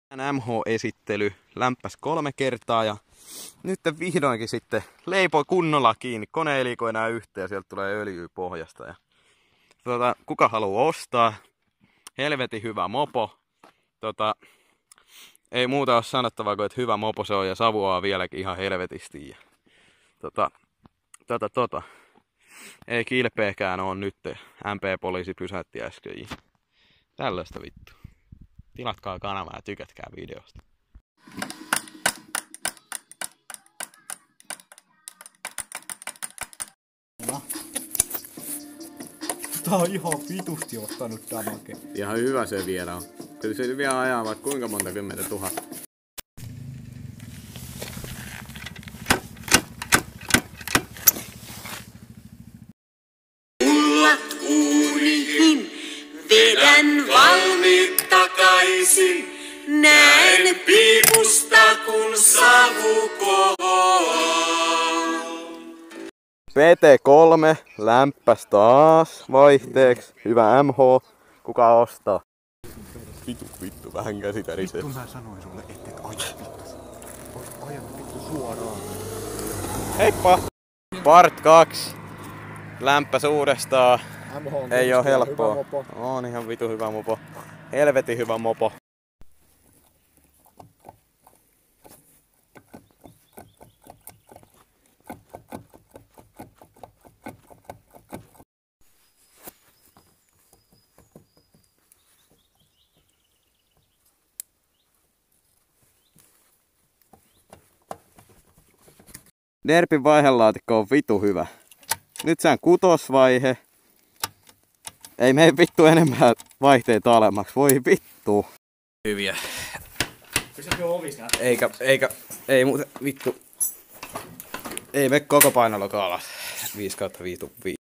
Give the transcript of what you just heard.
MH-esittely lämpäs 3 kertaa ja nyt vihdoinkin sitten leipoi kunnolla kiinni. Kone ei liiku enää yhteen ja sieltä tulee öljyä pohjasta. Ja, kuka haluaa ostaa? Helvetin hyvä mopo. Ei muuta ole sanottavaa kuin, että hyvä mopo se on ja savuaa vieläkin ihan helvetisti. Ja, ei kilpeäkään on nyt. MP-poliisi pysäytti äsken. Tällaista vittu. Tilatkaa kanavaa ja tykätkää videosta. Tää on ihan vitusti ottanut damage. Ihan hyvä se vielä on. Kyllä se vielä ajaa vaikka kuinka monta 10 000. Mullat uuniin, vedän valmiit takaisin. Näen piipusta kun savu kohoaa. PT3 lämpäs taas vaihteeksi. Hyvä MH. Kuka ostaa? Vittu, vähän käsitärisee. Vittu mä sanoin sulle, ettet aja vittu. Ajan vittu suoraan. Heippa! Part 2. Lämpäs uudestaan. MH ei oo helppoa. Hyvä mopo. On ihan vitu hyvä mopo. Helvetin hyvä mopo. Derpin vaihelaatikko on vitu hyvä. Nyt sään kutosvaihe. Ei mene vittu enemmän vaihteita alemmaksi. Voi vittu. Hyviä. Ei muuten vittu. Ei me koko painolukaan alas. 5/5.